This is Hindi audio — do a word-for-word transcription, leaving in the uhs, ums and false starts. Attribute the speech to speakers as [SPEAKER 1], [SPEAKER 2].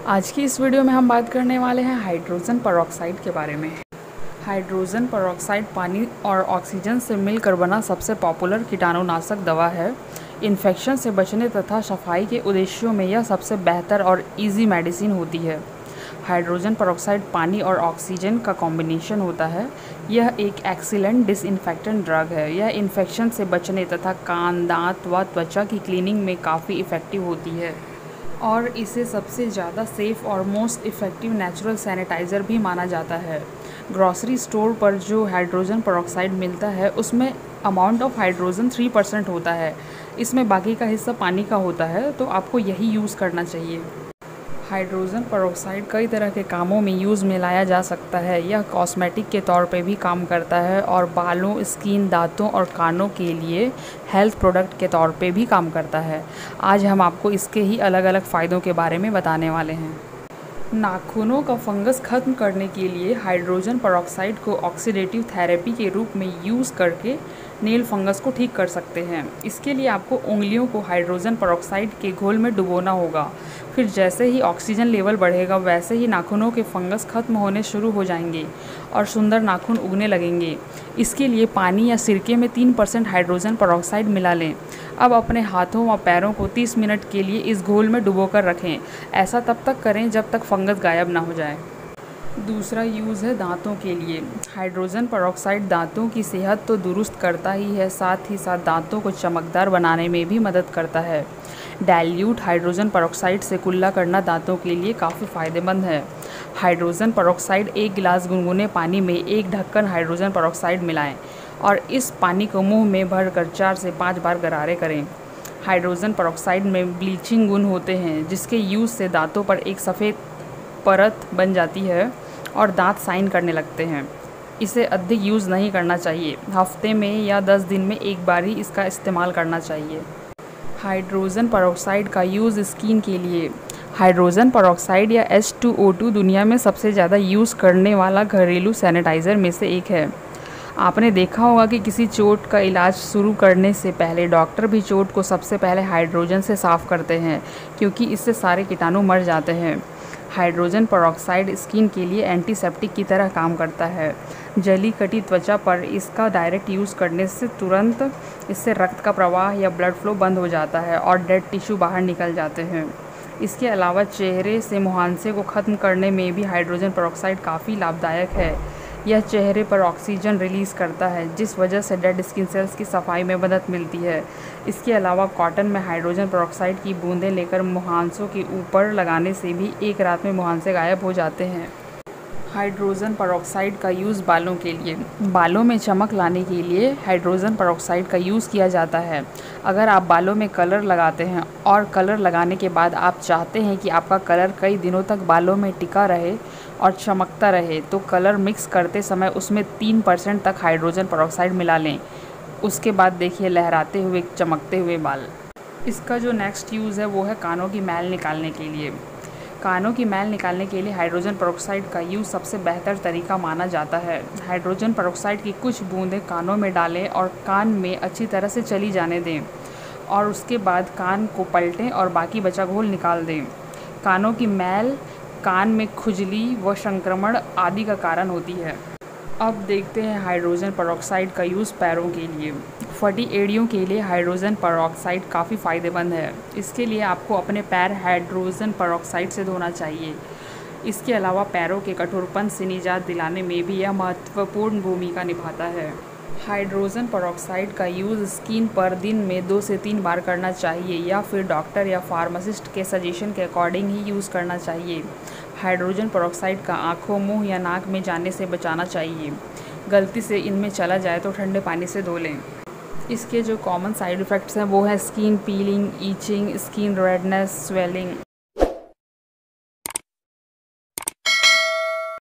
[SPEAKER 1] आज की इस वीडियो में हम बात करने वाले हैं हाइड्रोजन परऑक्साइड के बारे में। हाइड्रोजन परऑक्साइड पानी और ऑक्सीजन से मिलकर बना सबसे पॉपुलर कीटाणुनाशक दवा है। इन्फेक्शन से बचने तथा सफाई के उद्देश्यों में यह सबसे बेहतर और इजी मेडिसिन होती है। हाइड्रोजन परऑक्साइड पानी और ऑक्सीजन का कॉम्बिनेशन होता है। यह एक एक्सीलेंट डिसइंफेक्टेंट ड्रग है। यह इन्फेक्शन से बचने तथा कान, दांत व त्वचा की क्लीनिंग में काफ़ी इफ़ेक्टिव होती है और इसे सबसे ज़्यादा सेफ़ और मोस्ट इफ़ेक्टिव नेचुरल सैनिटाइज़र भी माना जाता है। ग्रॉसरी स्टोर पर जो हाइड्रोजन परऑक्साइड मिलता है उसमें amount of hydrogen three percent होता है। इसमें बाकी का हिस्सा पानी का होता है, तो आपको यही यूज़ करना चाहिए। हाइड्रोजन परऑक्साइड कई तरह के कामों में यूज़ में लाया जा सकता है। यह कॉस्मेटिक के तौर पे भी काम करता है और बालों, स्किन, दांतों और कानों के लिए हेल्थ प्रोडक्ट के तौर पे भी काम करता है। आज हम आपको इसके ही अलग अलग फ़ायदों के बारे में बताने वाले हैं। नाखूनों का फंगस खत्म करने के लिए हाइड्रोजन परऑक्साइड को ऑक्सीडेटिव थेरेपी के रूप में यूज़ करके नेल फंगस को ठीक कर सकते हैं। इसके लिए आपको उंगलियों को हाइड्रोजन परऑक्साइड के घोल में डुबोना होगा। फिर जैसे ही ऑक्सीजन लेवल बढ़ेगा वैसे ही नाखूनों के फंगस खत्म होने शुरू हो जाएंगे और सुंदर नाखून उगने लगेंगे। इसके लिए पानी या सिरके में तीन परसेंट हाइड्रोजन परऑक्साइड मिला लें। अब अपने हाथों व पैरों को तीस मिनट के लिए इस घोल में डुबोकर रखें। ऐसा तब तक करें जब तक फंगस गायब ना हो जाए। दूसरा यूज़ है दांतों के लिए। हाइड्रोजन परऑक्साइड दांतों की सेहत तो दुरुस्त करता ही है, साथ ही साथ दांतों को चमकदार बनाने में भी मदद करता है। डाइल्यूट हाइड्रोजन परऑक्साइड से कुल्ला करना दांतों के लिए काफ़ी फ़ायदेमंद है। हाइड्रोजन परऑक्साइड एक गिलास गुनगुने पानी में एक ढक्कन हाइड्रोजन परऑक्साइड मिलाएं और इस पानी को मुंह में भरकर चार से पाँच बार गरारे करें। हाइड्रोजन परऑक्साइड में ब्लीचिंग गुण होते हैं, जिसके यूज़ से दांतों पर एक सफ़ेद परत बन जाती है और दांत साइन करने लगते हैं। इसे अधिक यूज़ नहीं करना चाहिए। हफ्ते में या दस दिन में एक बार ही इसका इस्तेमाल करना चाहिए। हाइड्रोजन परऑक्साइड का यूज़ स्किन के लिए। हाइड्रोजन परऑक्साइड या एच टू ओ टू दुनिया में सबसे ज़्यादा यूज़ करने वाला घरेलू सैनिटाइज़र में से एक है। आपने देखा होगा कि किसी चोट का इलाज शुरू करने से पहले डॉक्टर भी चोट को सबसे पहले हाइड्रोजन से साफ़ करते हैं, क्योंकि इससे सारे कीटाणु मर जाते हैं। हाइड्रोजन परऑक्साइड स्किन के लिए एंटीसेप्टिक की तरह काम करता है। जली कटी त्वचा पर इसका डायरेक्ट यूज़ करने से तुरंत इससे रक्त का प्रवाह या ब्लड फ्लो बंद हो जाता है और डेड टिश्यू बाहर निकल जाते हैं। इसके अलावा चेहरे से मुहांसे को ख़त्म करने में भी हाइड्रोजन परऑक्साइड काफ़ी लाभदायक है। यह चेहरे पर ऑक्सीजन रिलीज़ करता है, जिस वजह से डेड स्किन सेल्स की सफाई में मदद मिलती है। इसके अलावा कॉटन में हाइड्रोजन परऑक्साइड की बूंदें लेकर मुहांसों के ऊपर लगाने से भी एक रात में मुहांसे गायब हो जाते हैं। हाइड्रोजन परऑक्साइड का यूज़ बालों के लिए। बालों में चमक लाने के लिए हाइड्रोजन परऑक्साइड का यूज़ किया जाता है। अगर आप बालों में कलर लगाते हैं और कलर लगाने के बाद आप चाहते हैं कि आपका कलर कई दिनों तक बालों में टिका रहे और चमकता रहे, तो कलर मिक्स करते समय उसमें तीन परसेंट तक हाइड्रोजन परऑक्साइड मिला लें। उसके बाद देखिए लहराते हुए, चमकते हुए बाल। इसका जो नेक्स्ट यूज़ है वो है कानों की मैल निकालने के लिए। कानों की मैल निकालने के लिए हाइड्रोजन परऑक्साइड का यूज़ सबसे बेहतर तरीका माना जाता है। हाइड्रोजन परऑक्साइड की कुछ बूंदें कानों में डालें और कान में अच्छी तरह से चली जाने दें और उसके बाद कान को पलटें और बाकी बचा घोल निकाल दें। कानों की मैल कान में खुजली व संक्रमण आदि का कारण होती है। अब देखते हैं हाइड्रोजन परऑक्साइड का यूज़ पैरों के लिए। फटी एड़ियों के लिए हाइड्रोजन परऑक्साइड काफ़ी फ़ायदेमंद है। इसके लिए आपको अपने पैर हाइड्रोजन परऑक्साइड से धोना चाहिए। इसके अलावा पैरों के कठोरपन से निजात दिलाने में भी यह महत्वपूर्ण भूमिका निभाता है। हाइड्रोजन परऑक्साइड का यूज़ स्किन पर दिन में दो से तीन बार करना चाहिए या फिर डॉक्टर या फार्मासिस्ट के सजेशन के अकॉर्डिंग ही यूज़ करना चाहिए। हाइड्रोजन परऑक्साइड का आँखों, मुंह या नाक में जाने से बचाना चाहिए। गलती से इनमें चला जाए तो ठंडे पानी से धो लें। इसके जो कॉमन साइड इफ़ेक्ट्स हैं वो है skin peeling, itching, skin redness, swelling.